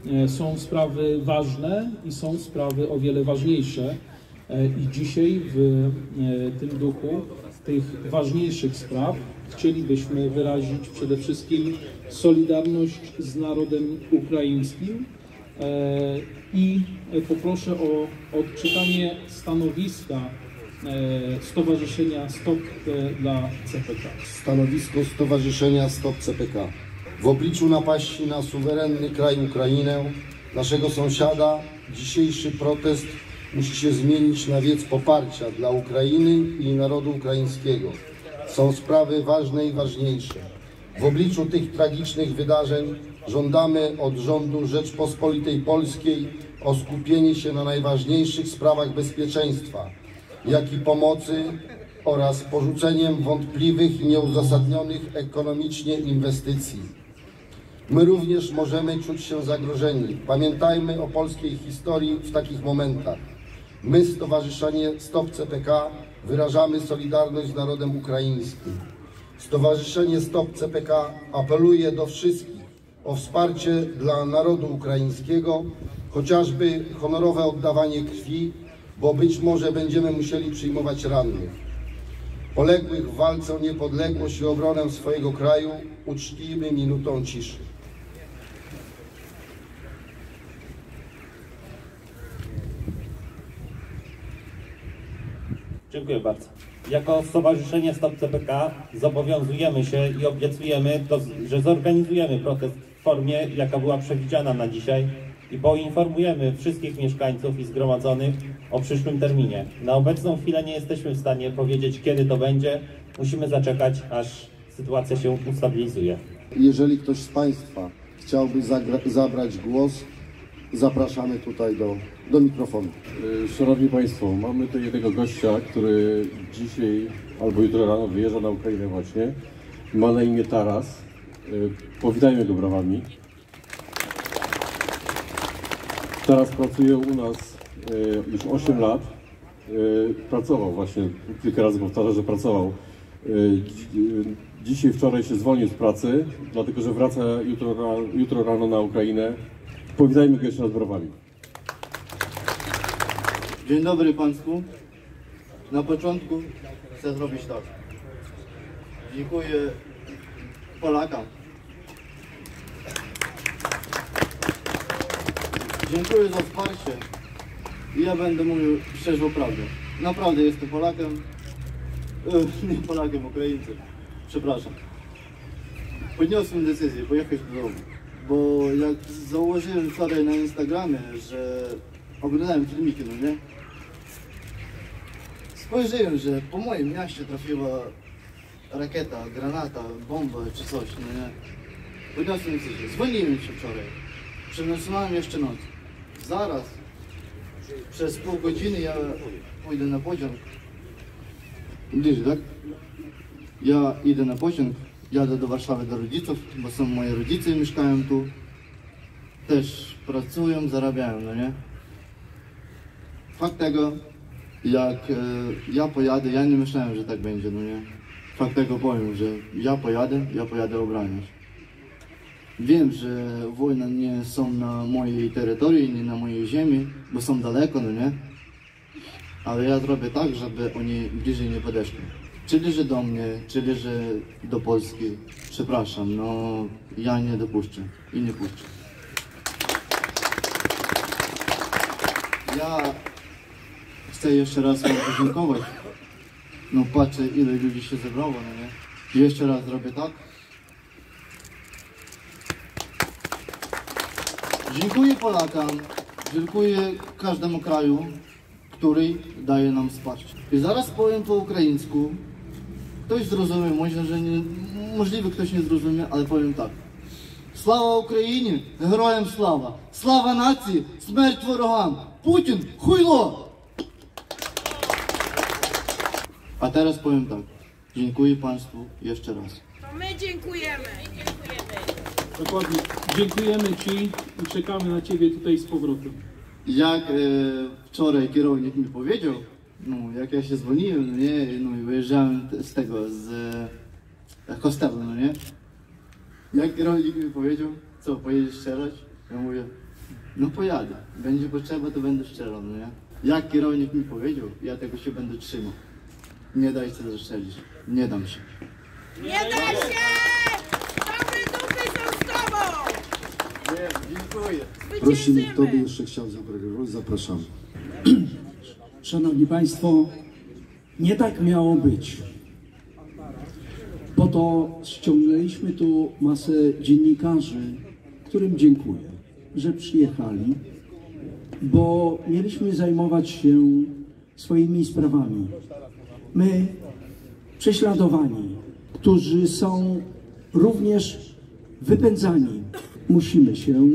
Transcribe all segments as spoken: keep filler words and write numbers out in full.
są sprawy ważne i są sprawy o wiele ważniejsze. I dzisiaj w tym duchu tych ważniejszych spraw chcielibyśmy wyrazić przede wszystkim solidarność z narodem ukraińskim i poproszę o odczytanie stanowiska Stowarzyszenia Stop dla C P K. Stanowisko Stowarzyszenia Stop C P K. W obliczu napaści na suwerenny kraj Ukrainę, naszego sąsiada, dzisiejszy protest musi się zmienić na wiec poparcia dla Ukrainy i narodu ukraińskiego. Są sprawy ważne i ważniejsze. W obliczu tych tragicznych wydarzeń żądamy od rządu Rzeczpospolitej Polskiej o skupienie się na najważniejszych sprawach bezpieczeństwa, jak i pomocy oraz porzuceniem wątpliwych i nieuzasadnionych ekonomicznie inwestycji. My również możemy czuć się zagrożeni. Pamiętajmy o polskiej historii w takich momentach. My, Stowarzyszenie Stop C P K, wyrażamy solidarność z narodem ukraińskim. Stowarzyszenie Stop C P K apeluje do wszystkich o wsparcie dla narodu ukraińskiego, chociażby honorowe oddawanie krwi, bo być może będziemy musieli przyjmować rannych. Poległych w walce o niepodległość i obronę swojego kraju uczcijmy minutą ciszy. Dziękuję bardzo. Jako Stowarzyszenie Stop C P K zobowiązujemy się i obiecujemy, to, że zorganizujemy protest w formie, jaka była przewidziana na dzisiaj i poinformujemy wszystkich mieszkańców i zgromadzonych o przyszłym terminie. Na obecną chwilę nie jesteśmy w stanie powiedzieć, kiedy to będzie. Musimy zaczekać, aż sytuacja się ustabilizuje. Jeżeli ktoś z Państwa chciałby zabrać głos, zapraszamy tutaj do, do mikrofonu. Szanowni Państwo, mamy tu jednego gościa, który dzisiaj albo jutro rano wyjeżdża na Ukrainę właśnie. Ma na imię Taras. Powitajmy go brawami. Taras pracuje u nas już osiem lat. Pracował właśnie, kilka razy powtarza, że pracował. Dzisiaj, wczoraj się zwolnił z pracy, dlatego że wraca jutro, jutro rano na Ukrainę. Powitajmy go jeszcze raz brawami. Dzień dobry Państwu. Na początku chcę zrobić tak. Dziękuję Polakom. Dziękuję za wsparcie. I ja będę mówił szczerze prawdę. Naprawdę jestem Polakiem. Yy, nie Polakiem, Ukraińcem. Przepraszam. Podniosłem decyzję pojechać do domu. Bo jak założyłem wczoraj na Instagramie, że oglądałem filmiki, no nie? Spojrzałem, że po moim mieście trafiła rakieta, granata, bomba czy coś, no nie? Podniosłem decyzję. Zwolniłem się wczoraj. Przenocowałem jeszcze noc. Zaraz, przez pół godziny ja pójdę na pociąg. Bliżej, tak? Ja idę na pociąg. Jadę do Warszawy do rodziców, bo są moi rodzice i mieszkają tu. Też pracują, zarabiają, no nie? Fakt tego, jak e, ja pojadę, ja nie myślałem, że tak będzie, no nie? Fakt tego powiem, że ja pojadę, ja pojadę obraniać. Wiem, że wojna nie są na mojej terytorii, nie na mojej ziemi, bo są daleko, no nie? Ale ja zrobię tak, żeby oni bliżej nie podeszli. Czyli że do mnie, czyli że do Polski. Przepraszam, no ja nie dopuszczę i nie puszczę. Ja chcę jeszcze raz wam podziękować. No patrzę, ile ludzi się zebrało, no nie? I jeszcze raz zrobię tak. Dziękuję Polakom, dziękuję każdemu kraju, który daje nam wsparcie. I zaraz powiem po ukraińsku. Ktoś zrozumie, może, że nie, możliwe ktoś nie zrozumie, ale powiem tak. Слава Україні! Героям слава! Слава нації! Смерть ворогам! Путін! Хуйло! A teraz powiem tak. Dziękuję Państwu jeszcze raz. To my dziękujemy. Dziękujemy. Dokładnie. Dziękujemy Ci i czekamy na Ciebie tutaj z powrotem. Jak e, wczoraj kierownik mi powiedział, no jak ja się zwolniłem, no nie, no i wyjeżdżałem z tego, z e, hostelu, no nie. Jak kierownik mi powiedział, co, pojedziesz strzelać? Ja mówię, No pojadę. Będzie potrzeba, to będę strzelał, no nie? Jak kierownik mi powiedział, ja tego się będę trzymał. Nie daj się zastrzelić. Nie dam się. Nie da się! Dobre dupy są z tobą! Nie, dziękuję. Prosimy, kto by Zwyciężymy! jeszcze chciał zabrać głos, zapraszamy. Szanowni Państwo, nie tak miało być. Po to ściągnęliśmy tu masę dziennikarzy, którym dziękuję, że przyjechali, bo mieliśmy zajmować się swoimi sprawami. My, prześladowani, którzy są również wypędzani, musimy się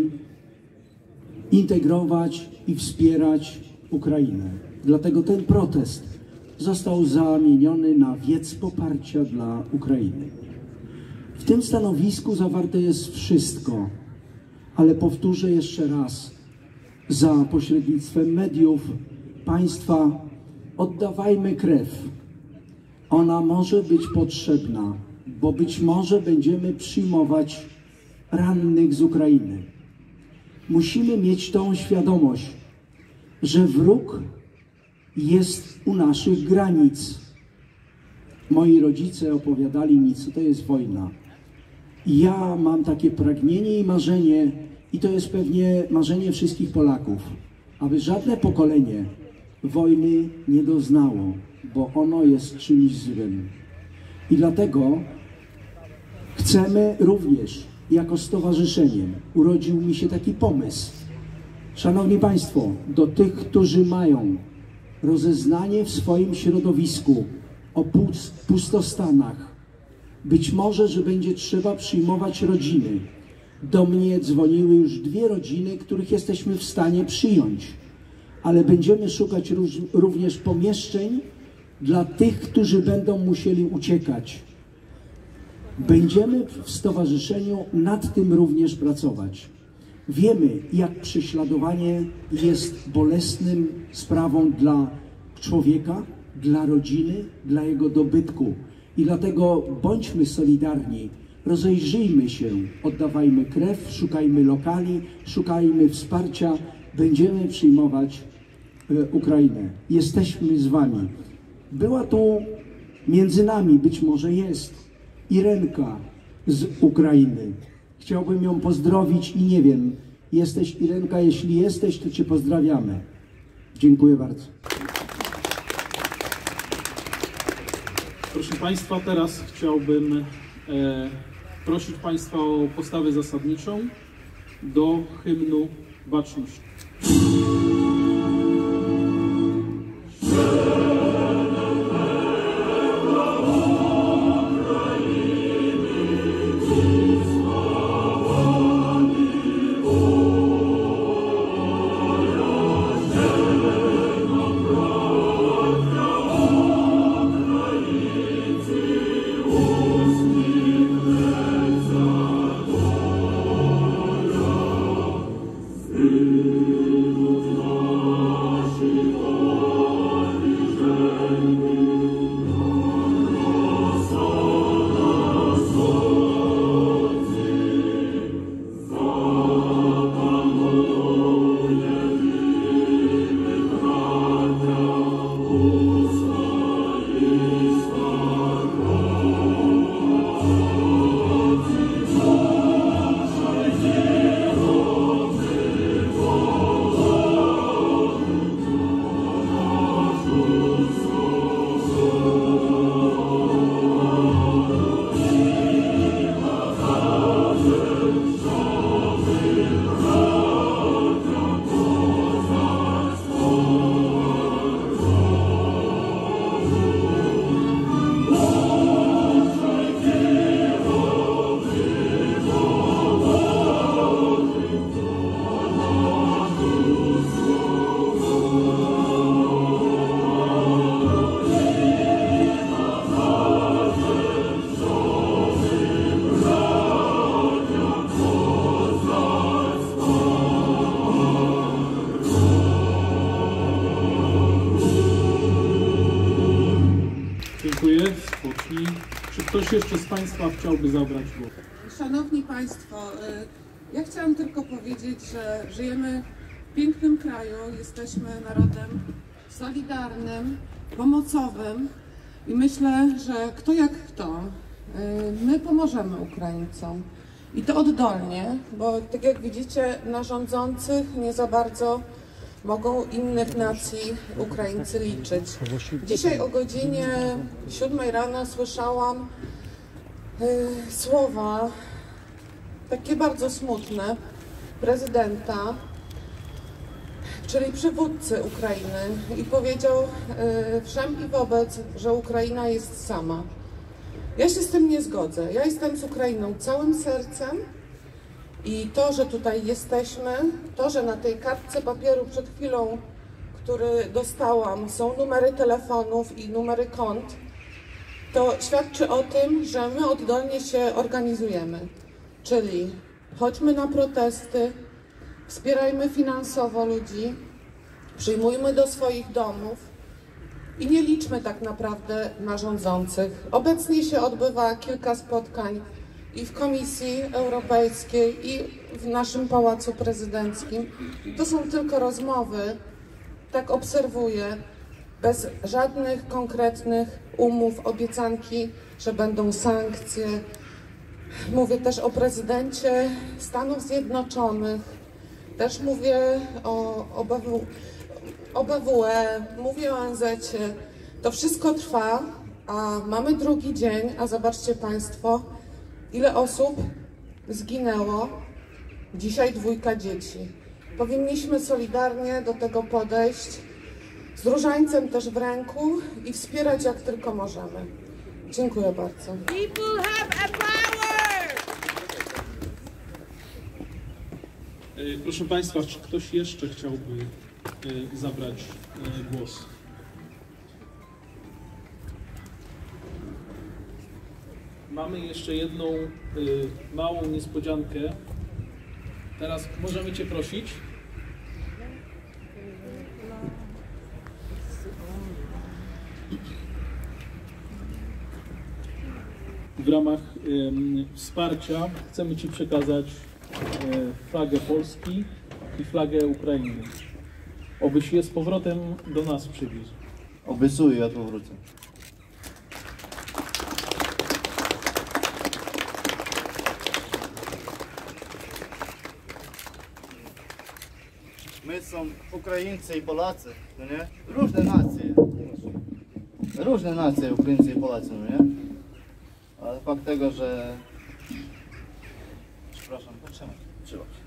integrować i wspierać Ukrainę. Dlatego ten protest został zamieniony na wiec poparcia dla Ukrainy. W tym stanowisku zawarte jest wszystko, ale powtórzę jeszcze raz, za pośrednictwem mediów, państwa, oddawajmy krew. Ona może być potrzebna, bo być może będziemy przyjmować rannych z Ukrainy. Musimy mieć tą świadomość, że wróg jest u naszych granic. Moi rodzice opowiadali mi, co to jest wojna. I ja mam takie pragnienie i marzenie, i to jest pewnie marzenie wszystkich Polaków, aby żadne pokolenie wojny nie doznało, bo ono jest czymś złym. I dlatego chcemy również, jako stowarzyszenie, urodził mi się taki pomysł. Szanowni Państwo, do tych, którzy mają rozeznanie w swoim środowisku o pustostanach, być może, że będzie trzeba przyjmować rodziny. Do mnie dzwoniły już dwie rodziny, których jesteśmy w stanie przyjąć, ale będziemy szukać również pomieszczeń dla tych, którzy będą musieli uciekać. Będziemy w stowarzyszeniu nad tym również pracować. Wiemy, jak prześladowanie jest bolesnym sprawą dla człowieka, dla rodziny, dla jego dobytku. I dlatego bądźmy solidarni, rozejrzyjmy się, oddawajmy krew, szukajmy lokali, szukajmy wsparcia, będziemy przyjmować e, Ukrainę. Jesteśmy z Wami. Była tu między nami, być może jest, Irenka z Ukrainy. Chciałbym ją pozdrowić i nie wiem, jesteś Irenka, jeśli jesteś, to Cię pozdrawiamy. Dziękuję bardzo. Proszę Państwa, teraz chciałbym e, prosić Państwa o postawę zasadniczą do hymnu Baczność. Dziękuję. Spocznij. Czy ktoś jeszcze z Państwa chciałby zabrać głos? Szanowni Państwo, Ja chciałam tylko powiedzieć, że żyjemy w pięknym kraju, jesteśmy narodem solidarnym, pomocowym i myślę, że kto jak kto, my pomożemy Ukraińcom. I to oddolnie, bo tak jak widzicie, na rządzących nie za bardzo mogą innych nacji Ukraińcy liczyć. Dzisiaj o godzinie siódmej rano słyszałam y, słowa takie bardzo smutne prezydenta, czyli przywódcy Ukrainy, i powiedział y, wszem i wobec, że Ukraina jest sama. Ja się z tym nie zgodzę. Ja jestem z Ukrainą całym sercem i to, że tutaj jesteśmy, to, że na tej kartce papieru przed chwilą, który dostałam, są numery telefonów i numery kont, to świadczy o tym, że my oddolnie się organizujemy. Czyli chodźmy na protesty, wspierajmy finansowo ludzi, przyjmujmy do swoich domów i nie liczmy tak naprawdę na rządzących. Obecnie się odbywa kilka spotkań i w Komisji Europejskiej, i w naszym Pałacu Prezydenckim. To są tylko rozmowy, tak obserwuję, bez żadnych konkretnych umów, obiecanki, że będą sankcje. Mówię też o prezydencie Stanów Zjednoczonych, też mówię o, o, B W, o B W E, mówię o N Z-cie. To wszystko trwa, a mamy drugi dzień, a zobaczcie Państwo, ile osób zginęło. Dzisiaj dwójka dzieci. Powinniśmy solidarnie do tego podejść, z różańcem też w ręku i wspierać jak tylko możemy. Dziękuję bardzo. People have a power! E, Proszę Państwa, czy ktoś jeszcze chciałby e, zabrać e, głos? Mamy jeszcze jedną e, małą niespodziankę. Teraz możemy Cię prosić. W ramach em, wsparcia chcemy Ci przekazać e, flagę Polski i flagę Ukrainy. Obyś je z powrotem do nas przywiózł. Obiecuję, ja tu wrócę. My są Ukraińcy i Polacy, no nie? Różne nacje. Różne nacje, Ukraińcy i Polacy, no nie? Ale fakt tego, że... Przepraszam, potrzymaj, trzymaj się.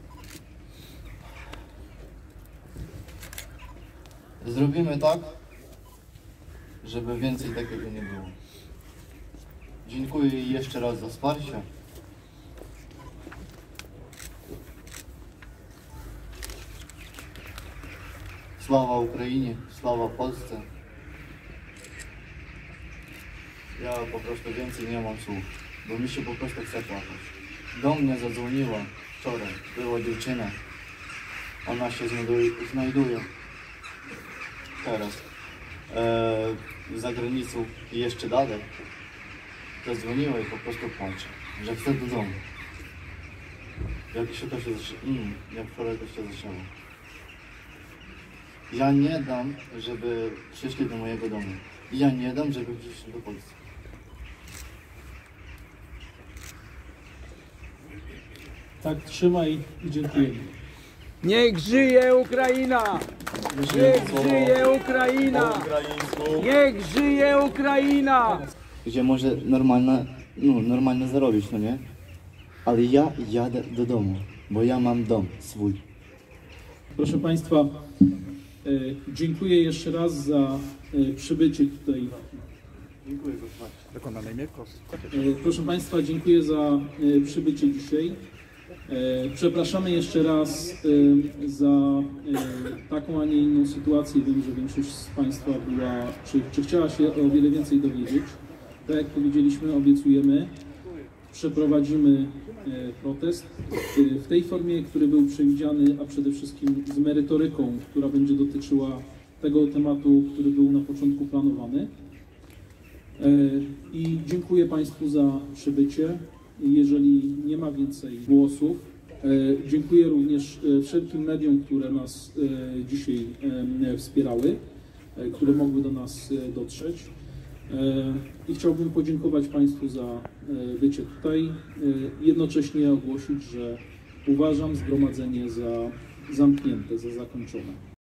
Zrobimy tak, żeby więcej takiego nie było. Dziękuję jeszcze raz za wsparcie. Sława Ukrainie, sława Polsce. Ja po prostu więcej nie mam słów, bo mi się po prostu chce płakać. Do mnie zadzwoniła wczoraj, była dziewczyna. Ona się znajduje, znajduje teraz e, za granicą i jeszcze dalej. Zadzwoniła i po prostu płacze, że chce do domu. Jak się to się zaczęło, mm, jak wczoraj to się zaczęło. Ja nie dam, żeby przyszli do mojego domu. Ja nie dam, żeby przyszli do Polski. Tak, trzymaj i dziękujemy. Niech żyje Ukraina! Niech żyje Ukraina! Niech żyje Ukraina! Gdzie może normalnie, no, normalnie zarobić, no nie? Ale ja jadę do domu, bo ja mam dom swój. Proszę Państwa, e, dziękuję jeszcze raz za e, przybycie tutaj. Dziękuję bardzo. E, proszę Państwa, dziękuję za e, przybycie dzisiaj. E, Przepraszamy jeszcze raz e, za e, taką, a nie inną sytuację. Wiem, że większość z Państwa była, czy, czy chciała się o wiele więcej dowiedzieć. Tak jak powiedzieliśmy, obiecujemy, przeprowadzimy e, protest e, w tej formie, który był przewidziany, a przede wszystkim z merytoryką, która będzie dotyczyła tego tematu, który był na początku planowany. E, I dziękuję Państwu za przybycie. Jeżeli nie ma więcej głosów, Dziękuję również wszelkim mediom, które nas dzisiaj wspierały, które mogły do nas dotrzeć. I chciałbym podziękować Państwu za bycie tutaj. Jednocześnie ogłosić, że uważam zgromadzenie za zamknięte, za zakończone.